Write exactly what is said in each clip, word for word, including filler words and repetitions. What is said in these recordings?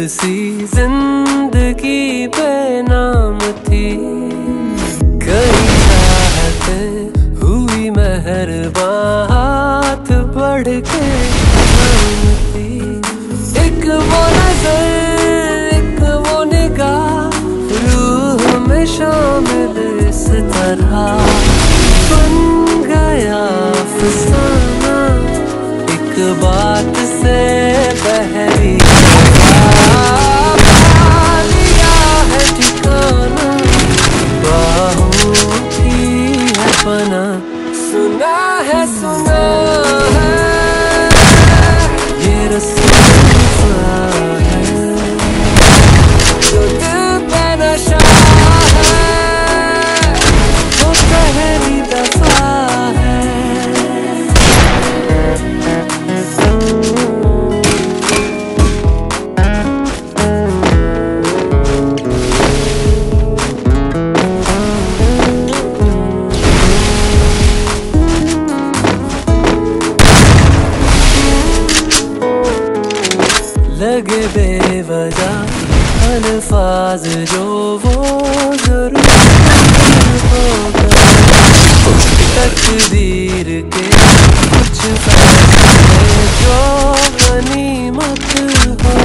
सी जिंदगी पे नाम थी। कई चाहतें हुई मेहरबान, हाथ बढ़ के थामती। एक वो नजर, एक वो निगाह, रूह में शामिल इस तरह बन गया अफसाना। एक बात से बहरी लिया है ठिकाना, बाहों की है पना। सुना है सुना है ये रस्म है जो दिल पे नशा है, वो पहली दफा है। लगे बेवजह अल्फाज जो वो जरूर होगा। तकदीर के कुछ फैसले जो गनीमत हो।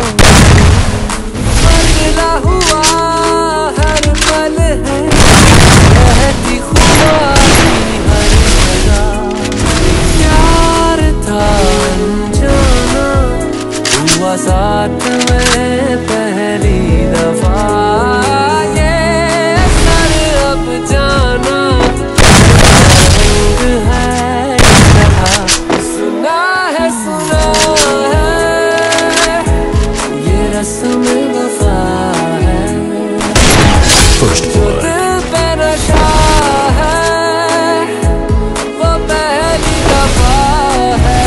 बदला हुआ हर पल है, रहती खुमारी हर जगह। प्यार था अनजाना, हुआ साथ में पहली दफा। ये असर अब जाना रंग है तरह। सुना है सुना है ये रस्म वफा है, जो दिल पे नशा है, वो पहली दफा है।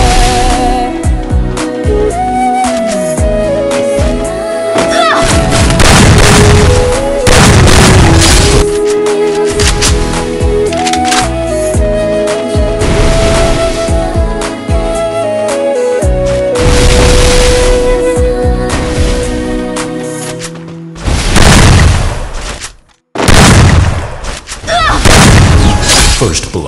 First Blood.